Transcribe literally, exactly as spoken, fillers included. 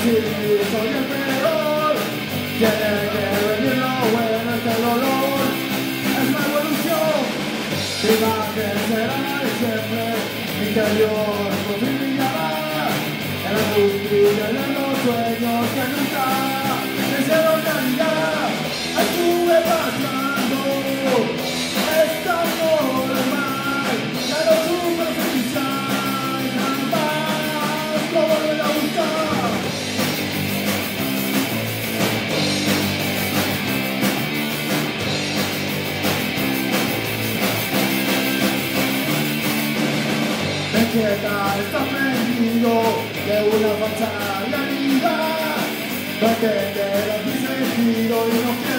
sí, soy el peor. Tiene que venir lo bueno, este dolor es la evolución. Mi imagen será la de siempre, mi interior por fin brillará. En la angustia de los sueños que nunca me hicieron realidad. Estuve pasando, está normal, ya no superficial, jamás lo volveré a buscar. Me quieta, está perdido de una falsa realidad. No entenderás mi sentido y no quiero